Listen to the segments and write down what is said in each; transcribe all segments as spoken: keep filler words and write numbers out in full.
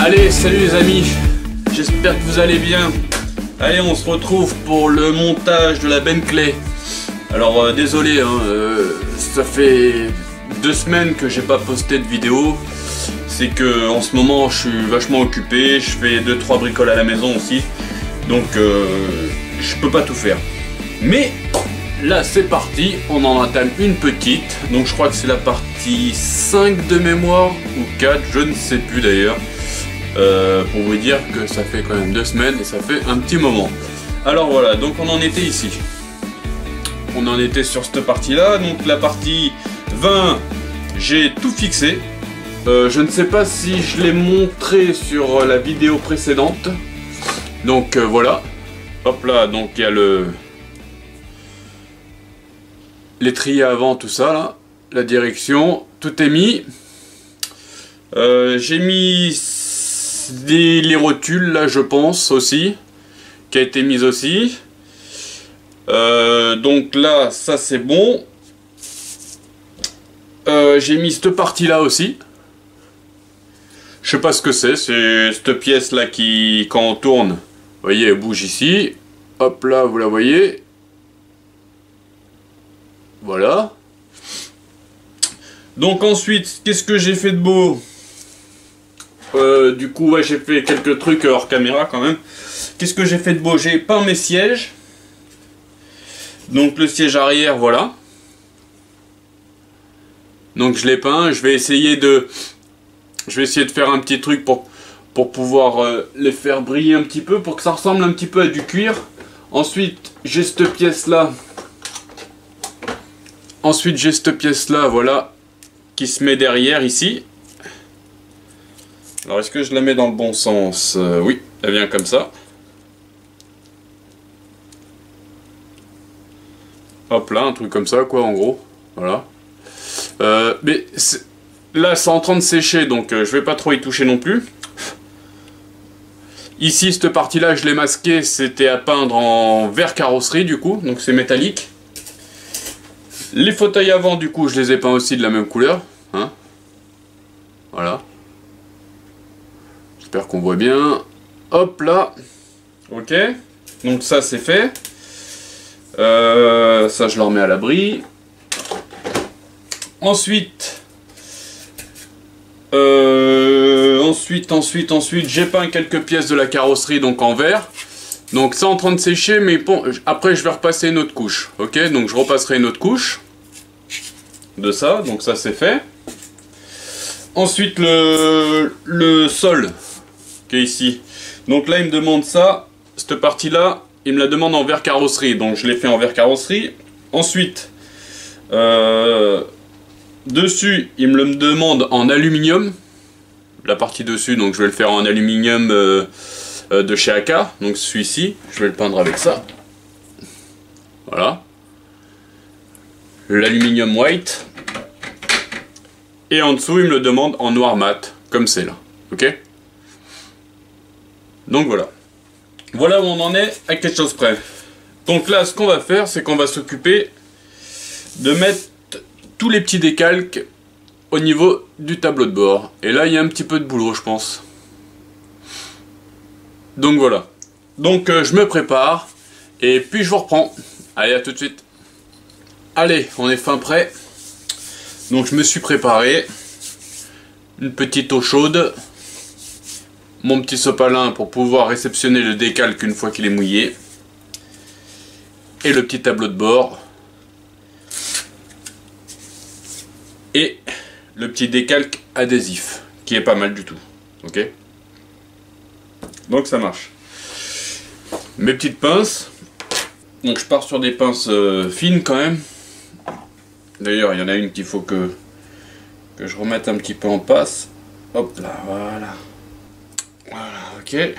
Allez, salut les amis, j'espère que vous allez bien. Allez, on se retrouve pour le montage de la Bentley. Alors euh, désolé, hein, euh, ça fait deux semaines que j'ai pas posté de vidéo. C'est que en ce moment je suis vachement occupé, je fais deux trois bricoles à la maison aussi. Donc euh, je peux pas tout faire. Mais là c'est parti, on en entame une petite. Donc je crois que c'est la partie cinq de mémoire ou quatre, je ne sais plus d'ailleurs. Euh, pour vous dire que ça fait quand même deux semaines et ça fait un petit moment. Alors voilà, donc on en était ici. On en était sur cette partie là. Donc la partie vingt, j'ai tout fixé. Euh, je ne sais pas si je l'ai montré sur la vidéo précédente. Donc euh, voilà. Hop là, donc il y a le l'étrier avant, tout ça là. La direction, tout est mis. Euh, j'ai mis des, les rotules là, je pense aussi, qui a été mise aussi. Euh, donc là, ça c'est bon. Euh, j'ai mis cette partie là aussi. Je sais pas ce que c'est, c'est cette pièce là qui, quand on tourne, vous voyez, elle bouge ici. Hop là, vous la voyez. Voilà. Donc ensuite, qu'est-ce que j'ai fait de beau? euh, Du coup, ouais, j'ai fait quelques trucs hors caméra quand même. Qu'est-ce que j'ai fait de beau? J'ai peint mes sièges. Donc le siège arrière, voilà. Donc je l'ai peint. Je vais essayer de, je vais essayer de faire un petit truc pour pour pouvoir euh, les faire briller un petit peu, pour que ça ressemble un petit peu à du cuir. Ensuite, j'ai cette pièce là. Ensuite, j'ai cette pièce là, voilà, qui se met derrière ici. Alors, est-ce que je la mets dans le bon sens? euh, Oui, elle vient comme ça. Hop là, un truc comme ça, quoi, en gros. Voilà. Euh, mais là, c'est en train de sécher, donc euh, je vais pas trop y toucher non plus. Ici, cette partie-là, je l'ai masquée, c'était à peindre en vert carrosserie, du coup, donc c'est métallique. Les fauteuils avant, du coup, je les ai peints aussi de la même couleur. Hein, voilà. J'espère qu'on voit bien. Hop là. Ok. Donc ça, c'est fait. Euh, ça, je le remets à l'abri. Ensuite... Euh, ensuite, ensuite, ensuite, j'ai peint quelques pièces de la carrosserie, donc en vert. Donc c'est en train de sécher, mais bon, après, je vais repasser une autre couche. Ok. Donc je repasserai une autre couche de ça, donc ça c'est fait. Ensuite le, le sol qui est ici, donc là il me demande ça, cette partie là il me la demande en verre carrosserie, donc je l'ai fait en verre carrosserie. Ensuite euh, dessus il me le demande en aluminium, la partie dessus, donc je vais le faire en aluminium euh, euh, de chez A K, donc celui-ci je vais le peindre avec ça, voilà, l'aluminium white. Et en dessous, il me le demande en noir mat, comme c'est là. Ok? Donc voilà. Voilà où on en est à quelque chose près. Donc là, ce qu'on va faire, c'est qu'on va s'occuper de mettre tous les petits décalques au niveau du tableau de bord. Et là, il y a un petit peu de boulot, je pense. Donc voilà. Donc euh, je me prépare. Et puis je vous reprends. Allez, à tout de suite. Allez, on est fin prêt. Donc je me suis préparé, une petite eau chaude, mon petit sopalin pour pouvoir réceptionner le décalque une fois qu'il est mouillé, et le petit tableau de bord, et le petit décalque adhésif, qui est pas mal du tout, ok? Donc ça marche. Mes petites pinces, donc je pars sur des pinces euh, fines quand même. D'ailleurs, il y en a une qu'il faut que, que je remette un petit peu en passe. Hop là, voilà. Voilà, ok.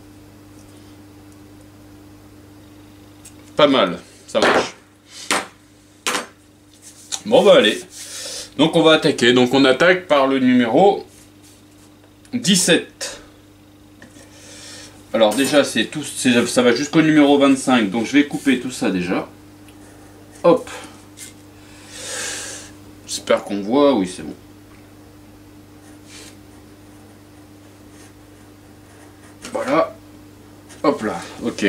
Pas mal, ça marche. Bon, bah allez. Donc on va attaquer. Donc on attaque par le numéro dix-sept. Alors déjà, c'est tout, ça va jusqu'au numéro vingt-cinq. Donc je vais couper tout ça déjà. Hop. J'espère qu'on voit, oui c'est bon. Ok.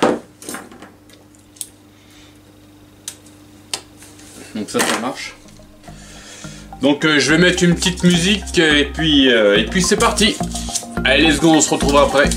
Donc ça, ça marche. Donc euh, je vais mettre une petite musique et puis, euh, et puis c'est parti. Allez, let's go, on se retrouve après.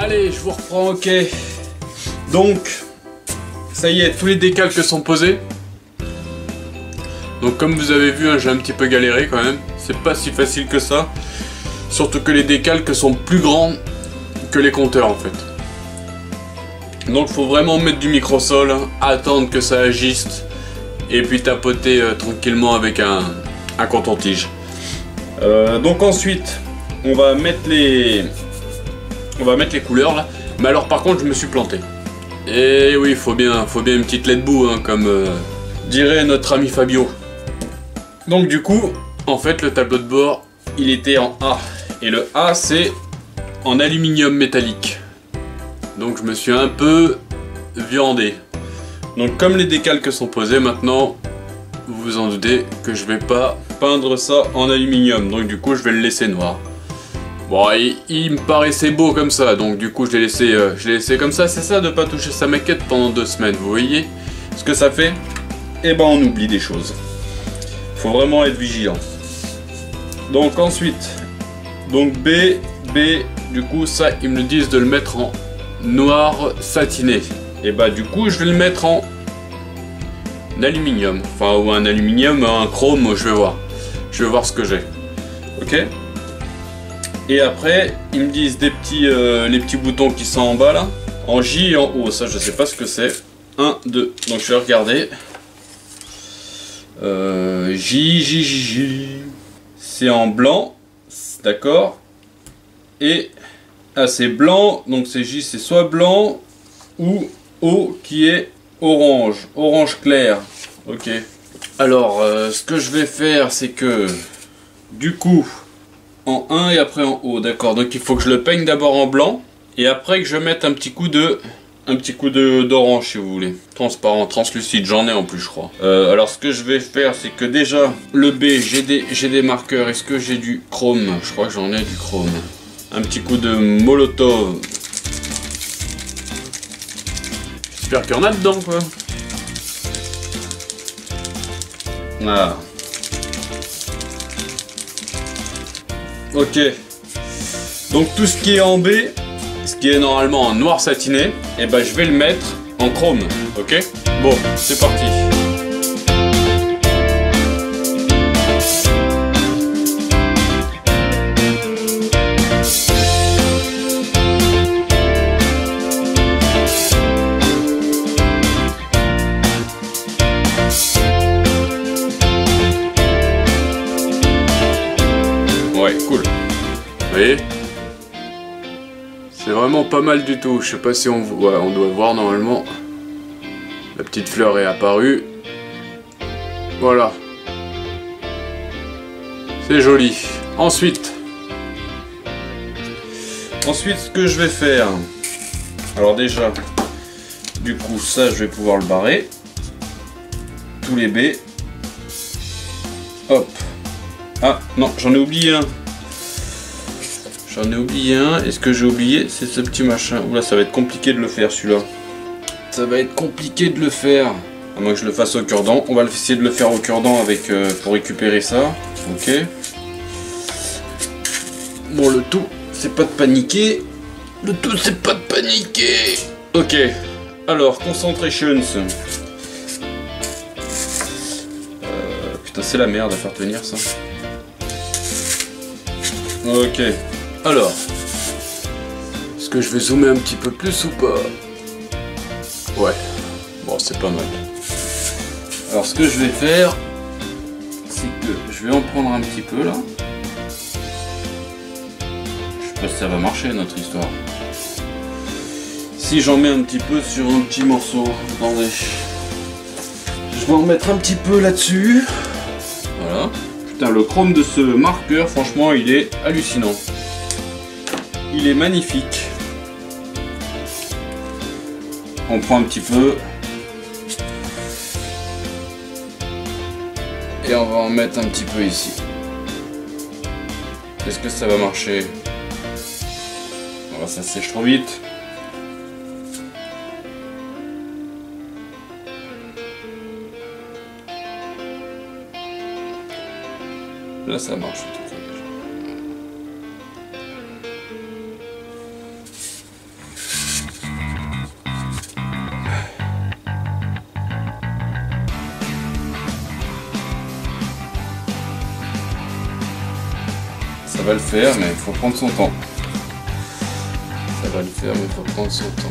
Allez, je vous reprends, ok. Donc, ça y est, tous les décalques sont posés. Donc comme vous avez vu, hein, j'ai un petit peu galéré quand même. C'est pas si facile que ça. Surtout que les décalques sont plus grands que les compteurs en fait. Donc faut vraiment mettre du microsol, hein, attendre que ça agisse. Et puis tapoter euh, tranquillement avec un, un coton-tige. Euh, donc ensuite, on va mettre les... On va mettre les couleurs là. Mais alors par contre, je me suis planté. Et oui, faut bien, faut bien une petite lait debout, hein, comme euh, dirait notre ami Fabio. Donc du coup, en fait, le tableau de bord, il était en A. Et le A, c'est en aluminium métallique. Donc je me suis un peu viandé. Donc comme les décalques sont posés maintenant, vous vous en doutez que je vais pas peindre ça en aluminium. Donc du coup, je vais le laisser noir. Bon, il, il me paraissait beau comme ça, donc du coup, je l'ai laissé, euh, je l'ai laissé comme ça. C'est ça de pas toucher sa maquette pendant deux semaines, vous voyez ce que ça fait? Eh ben, on oublie des choses. Faut vraiment être vigilant. Donc ensuite, donc B, B, du coup ça ils me disent de le mettre en noir satiné. Et bah du coup je vais le mettre en aluminium. Enfin ou un aluminium, un chrome, je vais voir. Je vais voir ce que j'ai. Ok. Et après ils me disent des petits, euh, les petits boutons qui sont en bas là. En J et en haut, ça je sais pas ce que c'est. un, deux, donc je vais regarder. Euh, J, J, J, J. C'est en blanc, d'accord. Et ah, c'est blanc, donc c'est J, c'est soit blanc ou O qui est orange, orange clair. Ok. Alors, euh, ce que je vais faire, c'est que du coup, en un et après en haut, d'accord. Donc il faut que je le peigne d'abord en blanc et après que je mette un petit coup de Un petit coup de d'orange si vous voulez. Transparent, translucide, j'en ai en plus je crois. Euh, alors ce que je vais faire c'est que déjà le B, j'ai des, j'ai des marqueurs. Est-ce que j'ai du chrome? Je crois que j'en ai du chrome. Un petit coup de molotov. J'espère qu'il y en a dedans quoi. Voilà. Ok. Donc tout ce qui est en B, ce qui est normalement en noir satiné, et ben je vais le mettre en chrome, ok? Bon, c'est parti. Ouais, cool. Vous voyez? C'est vraiment pas mal du tout. Je sais pas si on voit, ouais, on doit voir normalement. La petite fleur est apparue. Voilà. C'est joli. Ensuite. Ensuite, ce que je vais faire. Alors déjà, du coup, ça, je vais pouvoir le barrer. Tous les B. Hop. Ah, non, j'en ai oublié un. J'en ai oublié un, et ce que j'ai oublié, c'est ce petit machin. Oula, ça va être compliqué de le faire celui-là. Ça va être compliqué de le faire. À moins que je le fasse au cure-dent. On va essayer de le faire au cure-dent avec, euh, pour récupérer ça. Ok. Bon, le tout, c'est pas de paniquer. Le tout, c'est pas de paniquer. Ok. Alors, concentrations. Euh, putain, c'est la merde à faire tenir ça. Ok. Alors, est-ce que je vais zoomer un petit peu plus ou pas? Ouais, bon c'est pas mal. Alors ce que je vais faire, c'est que je vais en prendre un petit peu là. Je sais pas si ça va marcher notre histoire. Si j'en mets un petit peu sur un petit morceau, attendez. Je vais en mettre un petit peu là-dessus. Voilà. Putain, le chrome de ce marqueur, franchement, il est hallucinant. Il est magnifique. On prend un petit peu. Et on va en mettre un petit peu ici. Est-ce que ça va marcher? Voilà, ça sèche trop vite. Là ça marche. va le faire, mais il faut prendre son temps. Ça va le faire, mais il faut prendre son temps.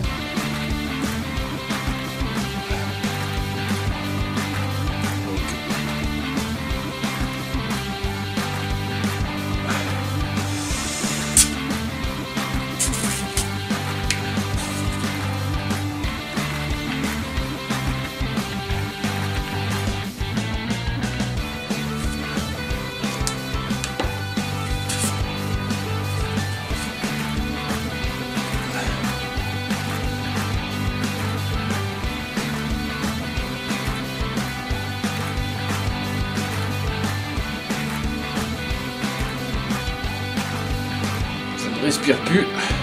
Respire plus.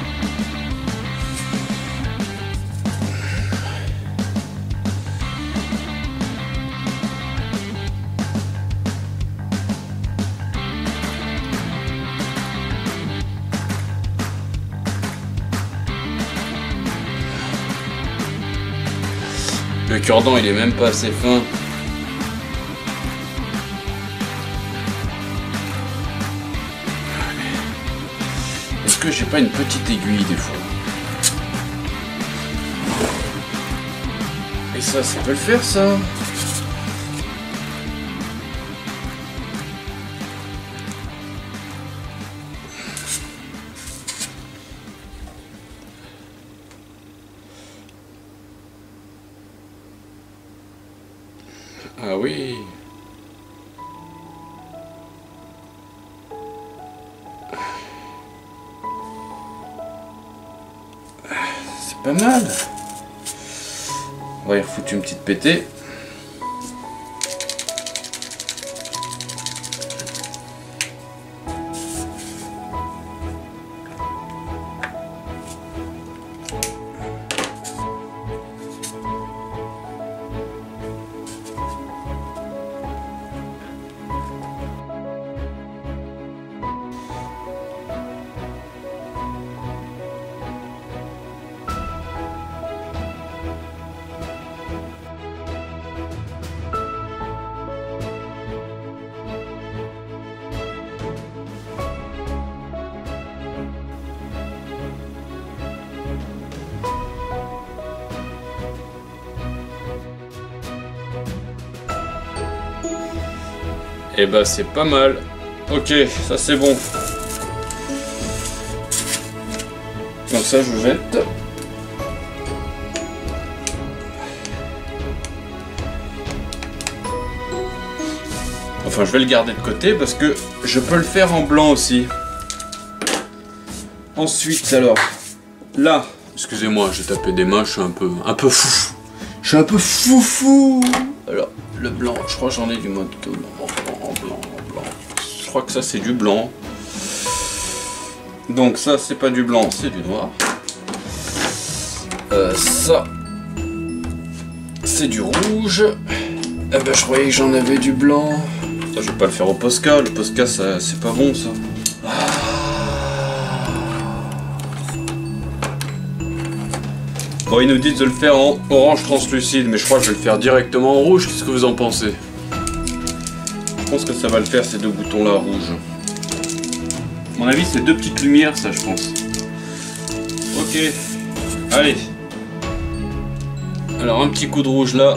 Le cure-dent il est même pas assez fin. Est-ce que j'ai pas une petite aiguille des fois? Et ça, ça peut le faire ça? Ah oui. C'est pas mal. On va y refoutre une petite pétée. Et bah c'est pas mal. Ok, ça c'est bon. Donc ça je jette. Enfin je vais le garder de côté parce que je peux le faire en blanc aussi. Ensuite alors, là, excusez-moi j'ai tapé des mains, je suis un peu, un peu fou. Je suis un peu foufou. Alors le blanc, je crois que j'en ai du mode que blanc. En blanc, en blanc. Je crois que ça c'est du blanc. Donc ça c'est pas du blanc, c'est du noir. Euh, ça c'est du rouge. Eh ben je croyais que j'en avais du blanc. Ça je vais pas le faire au Posca. Le Posca ça c'est pas bon ça. Bon ils nous disent de le faire en orange translucide, mais je crois que je vais le faire directement en rouge. Qu'est-ce que vous en pensez? Je pense que ça va le faire ces deux boutons là rouges. À mon avis c'est deux petites lumières ça je pense. Ok. Allez. Alors un petit coup de rouge là.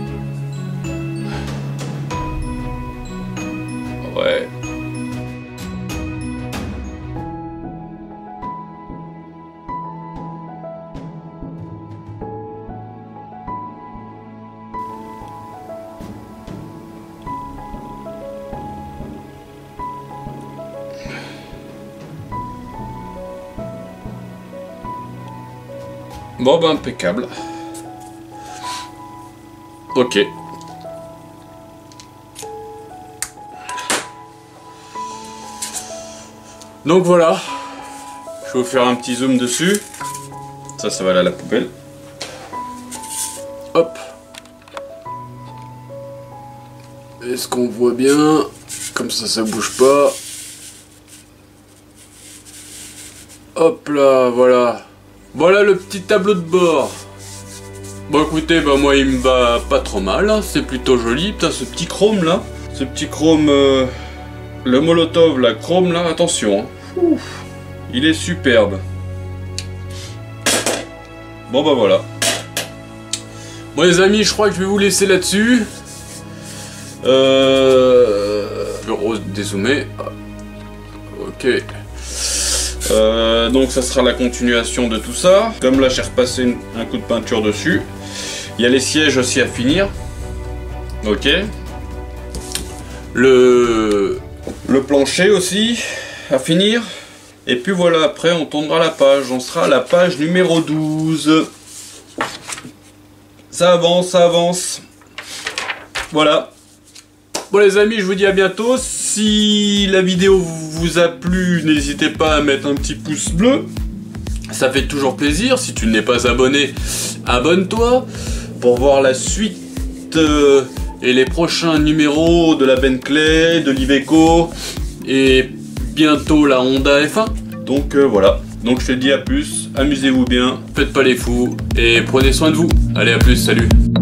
Ouais. Bon bah impeccable. Ok. Donc voilà. Je vais vous faire un petit zoom dessus. Ça, ça va aller à la poubelle. Hop. Est-ce qu'on voit bien? Comme ça, ça bouge pas. Hop là, voilà. Voilà le petit tableau de bord. Bon écoutez, bah moi il me va pas trop mal, hein. C'est plutôt joli. Putain ce petit chrome là. Ce petit chrome euh, Le Molotov, la chrome là, attention. Hein. Ouf, il est superbe. Bon bah voilà. Bon les amis, je crois que je vais vous laisser là-dessus. Euh... Je vais dézoomer. Ok. Euh, donc ça sera la continuation de tout ça. Comme là j'ai repassé une, un coup de peinture dessus. Il y a les sièges aussi à finir. Ok. Le, le plancher aussi à finir. Et puis voilà, après on tournera la page. On sera à la page numéro douze. Ça avance, ça avance. Voilà. Bon les amis, je vous dis à bientôt. Si la vidéo vous a plu, n'hésitez pas à mettre un petit pouce bleu. Ça fait toujours plaisir. Si tu n'es pas abonné, abonne-toi pour voir la suite euh, et les prochains numéros de la Bentley, de l'Iveco et bientôt la Honda F un. Donc euh, voilà. Donc je te dis à plus. Amusez-vous bien. Faites pas les fous et prenez soin de vous. Allez, à plus. Salut.